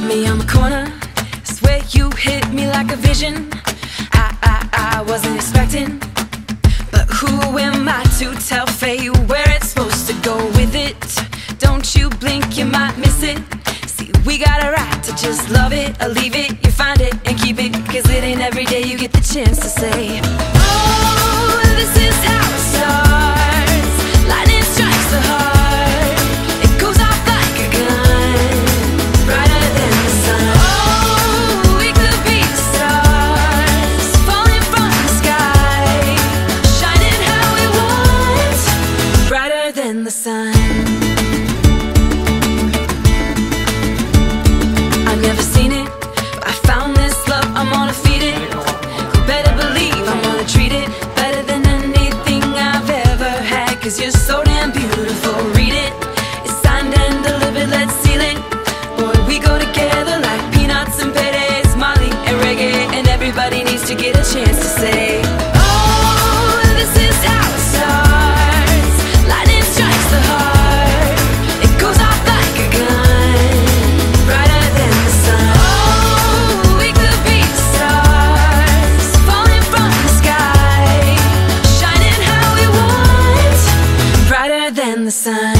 me on the corner, swear you hit me like a vision. I wasn't expecting, but who am I to tell fate where it's supposed to go with it? Don't you blink, you might miss it. See, we got a right to just love it or leave it. You find it and keep it, cause it ain't every day you get the chance to say, oh, this is how it starts. Lightning strikes the heart, it goes off like a gun, brighter than the sun. Oh, we could be the stars, falling from the sky, shining how we want, brighter than the sun. I've never seen it, but I found this love, I'm gonna feed it. You better believe I'm gonna treat it better than anything I've ever had, cause you're so damn beautiful. Read it, it's signed and delivered, let's seal it. Boy, we go together like peanuts and peres, Molly and reggae, and everybody needs to get a chance to say, oh, this is how it starts. Lightning strikes the heart, it goes off like a gun, brighter than the sun. Oh, we could be the stars, falling from the sky, shining how we want, brighter than the sun.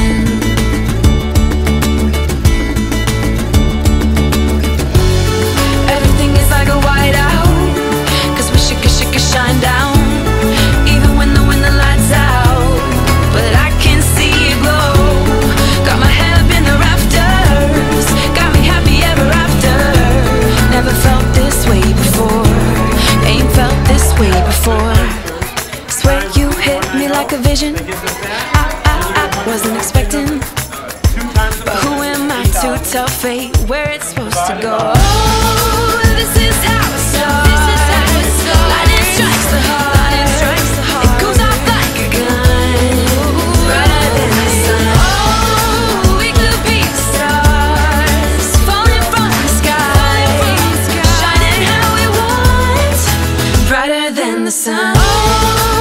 Everything is like a whiteout, cause we should shine down, even when the lights out. But I can see it glow, got my head up in the rafters, got me happy ever after. Never felt this way before, ain't felt this way before. Swear you hit me like a vision, I wasn't expecting, but who am I to tell fate where it's supposed to go? Oh, this is how it starts. Lightning strikes the heart, it goes off like a gun, brighter than the sun. Oh, we could be the stars, falling from the sky, shining how we want, brighter than the sun. Oh,